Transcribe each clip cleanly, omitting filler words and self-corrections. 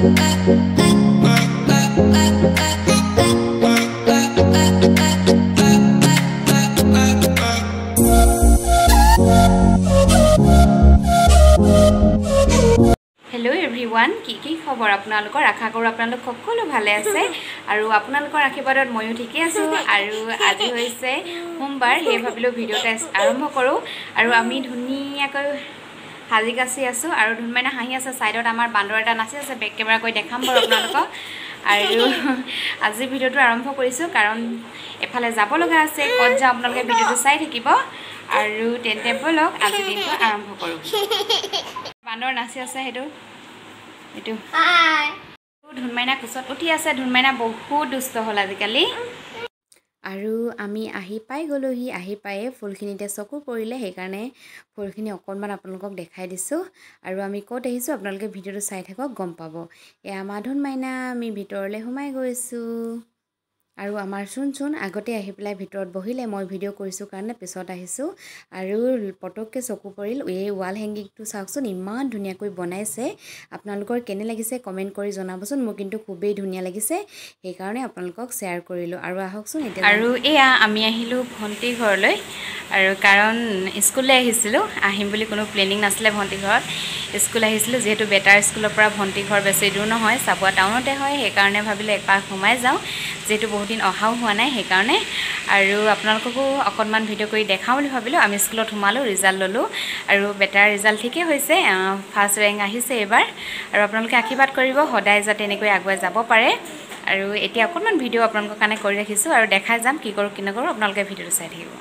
Hello everyone, কি খবৰ আপোনালোকৰ আশা কৰো আপোনালোক সকলো ভালে আছে আৰু আপোনালোকৰ আশীৰ্বাদত ময়ো ঠিকে আছো আৰু আজি হৈছে সোমবাৰ হে ভাবিলো ভিডিওটা আৰম্ভ কৰো আৰু আমি ধুনিয়াকৈ হাজি কাছি আছো আৰু ধুনমাইনা হাঁহি আছে সাইডত আমাৰ বান্দৰ এটা নাচি আছে বেক কেমেৰা কৈ দেখাম বাৰু আপোনালোকক আৰু আজি ভিডিওটো আৰম্ভ কৰিছো কাৰণ এফালে যাব লগা আছে কত যা আপোনালোকে ভিডিওটো চাই থাকিব আৰু তেন্তে বলক আজি দিনটো আৰম্ভ কৰো বান্দৰ নাচি আছে হেতু এটু হাই ধুনমাইনা কুছত উঠি আছে ধুনমাইনা বহুত দুষ্ট হল আজিকালি আৰু আমি আহি পাই গলোহি আহি পায়ে ফুলখিনিতে চকু পৰিলে সেই কাৰণে ফুলখিনি অকনমান আপোনালোকক দেখাই দিছো আৰু আমি কত আহিছো আপোনালোকে ভিডিওটো চাই থাকক গম পাব এ আমাৰ ধুনমাইনা আমি ভিতৰলে সোমাই গৈছো আৰু আমাৰ শুন আগতে আহি পেলাই ভিতৰত বহিলে মই ভিডিও কৰিছো কাৰণে পিছত আহিছো আৰু পটককে চকু পৰিল এই ওয়াল হ্যাঙ্গিংটো চাওকচোন ইমান ধুনিয়াকৈ বনাইছে আপোনালোকৰ কেনে লাগিছে কমেন্ট কৰি জনাবচোন মোৰ কিন্তু খুবেই ধুনিয়া লাগিছে এই কাৰণে আপোনালোকক শেয়াৰ কৰিলো আৰু আহকচোন এতিয়া আৰু এয়া আমি আহিলো ভন্টি ঘৰলৈ আৰু কাৰণ স্কুললৈ আহিছিলো আহিম বুলি কোনো প্লেনিং নাছিলে ভন্টি ঘৰত স্কুল আহিছিলো যেহেতু বেটাৰ স্কুলৰ পৰা ভন্টি ঘৰ বেছি দূৰ নহয় সাবুৱা টাউনতে হয় সেই কাৰণে ভাবিলে একপাক ঘুমাই যাও যেহেতু বহুত দিন অহাও হোৱা নাই সেই কাৰণে আৰু আপোনালোককো অকনমান ভিডিও কৰি দেখাও বুলি ভাবিলো আমি স্কুলত সোমালো ৰিজাল্ট ললো আৰু বেটাৰ ৰিজাল্ট ঠিকে হৈছে ফাৰ্স্ট ৰেংক আহিছে এবাৰ আৰু আপোনালোকে আশীৰ্বাদ কৰিব সদায় যাতে এনেকৈ আগুৱাই যাব পাৰে আৰু এতিয়া অকনমান ভিডিও আপোনালোকৰ কাৰণে কৰি ৰাখিছো আৰু দেখাই যাম কি কৰো কি নকৰো আপোনালোকে ভিডিওটো চাই থাকিব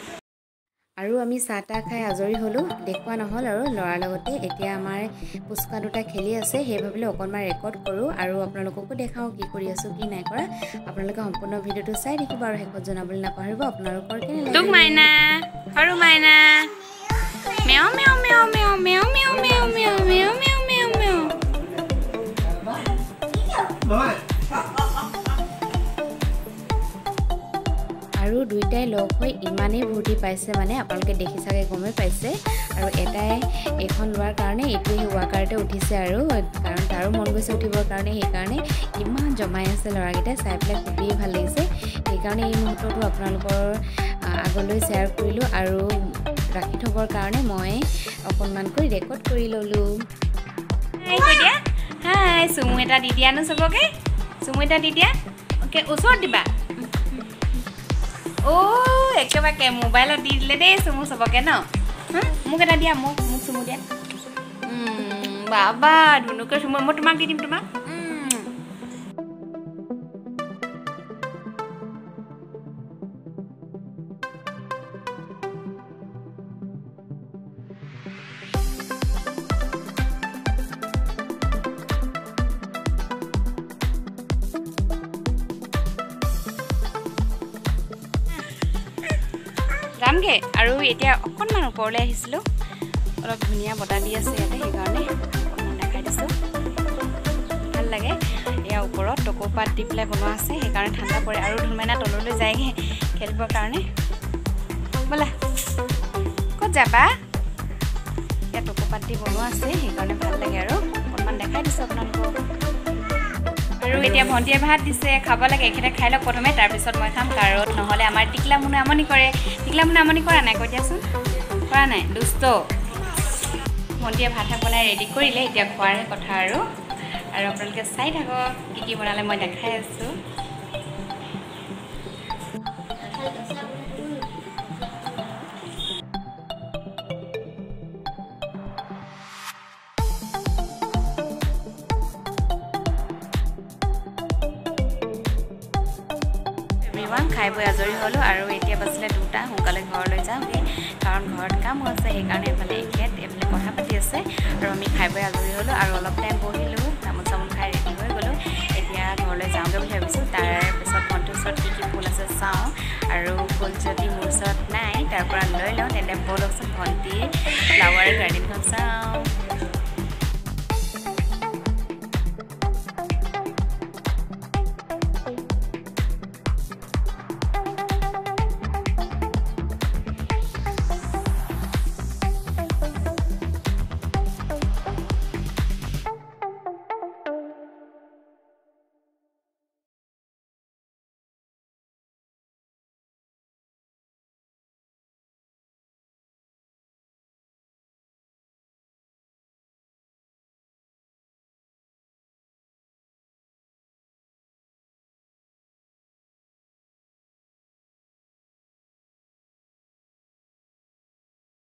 আৰু আমি চাটা খাই আজৰি হলো দেখুৱা নহল আৰু লৰাৰ লগতে এতিয়া আমাৰ পুষ্কা দুটা খেলি আছে হে ভাবিলে অকনমান ৰেকৰ্ড কৰো আৰু আপোনালোককো দেখাও কি কৰি আছো কি নাই কৰা আপোনালোকে সম্পূৰ্ণ ভিডিওটো চাই থাকিব আৰু হেকত জনাবলৈ নাপাহৰিব আপোনালোকৰ কেনে লাগে তুক মাইনা আৰু মাইনা মেও মেও মেও মেও মেও মেও মেও মেও মেও মেও মেও মেও আৰু দুইটাই লগ হৈ ইমানেই ভৰ্তি পাইছে মানে আপোনালোকে দেখি চাগে গমে পাইছে আৰু এটাই এখন লোৱাৰ কাৰণে এইটো ৱাকাৰতে উঠিছে আৰু কাৰণ তাৰো মন গৈছে উঠিবৰ কাৰণে সেই কাৰণে ইমান জমাই আছে লৰাগিটা চাই পেলাই খুবেই ভাল লাগিছে সেই কাৰণে এই মুহূৰ্তটো আপোনালোকৰ আগলৈ শেয়াৰ কৰিলো আৰু ৰাখি থবৰ কাৰণে মই অকনমানকৈ ৰেকৰ্ড কৰি ললো হাই কৈ দিয়া হাই সুমু এটা দি দিয়া ন সবকে সুমু এটা দি দিয়া ওকে ওচৰত দিবা ओ एकेबाके मोबाइल दी दिले दे सुमु सबके न मुक एटा दिया मुक सुमु दिया बाबा धुनुके सुमु म तुमाक দি দিম तुमाक রামগে আৰু এতিয়া অকনমান ওপৰলে আহিছিলো অলপ ধুনিয়া বটা দি আছে ইয়াতে সেই কাৰণে অকনমান দেখাই দিছো ভাল লাগে এয়া ওপৰত টকোপাত দি প্লাই বনোৱা আছে সেই কাৰণে ঠাণ্ডা পৰে আৰু ধুনমাইনা তললৈ যায়গে খেলিবৰ কাৰণে বলা কত যাবা এয়া টকোপাত দি বনোৱা আছে সেই কাৰণে ভাল লাগে আৰু অকনমান দেখাই দিছো আপোনালোকক আৰু এতিয়া ভন্টিয়ে ভাত দিছে খাব লাগে একেটা খাই লওক প্ৰথমে তাৰ পিছত মই খাম কাৰণ নহলে আমাৰ টিকলা মুনে আমনি কৰে নাই কৈ দিয়াচোন কৰা নাই দুষ্ট ভন্টিয়ে ভাত বনাই ৰেডি কৰিলে এতিয়া খোৱাৰ কথা আৰু আপোনালোকে চাই থাকক কি বনালে মই দেখাই আছো খাই বৈ আজৰি হলো আৰু এতিয়া বাজিলে দুটা সোনকালে ঘৰলৈ যাওঁগে কাৰণ ঘৰত কাম আছে সেই কাৰণে এফালে এখেত এফালে কথা পাতি আছে আৰু আমি খাই বৈ আজৰি হলো আৰু অলপ টাইম বহিলো তামোল চামোল খাই ৰেডি হৈ গলো এতিয়া ঘৰলৈ যাওঁগে বুলি ভাবিছো তাৰ পিছত ভন্টিৰ ওচৰত কি ফুল আছে চাওঁ আৰু ফুল যদি মোৰ ওচৰত নাই তাৰ পৰা লৈ লওঁ তেন্তে বলকচোন ভন্টিৰ ফ্লাৱাৰ গাৰ্ডেনখন চাওঁ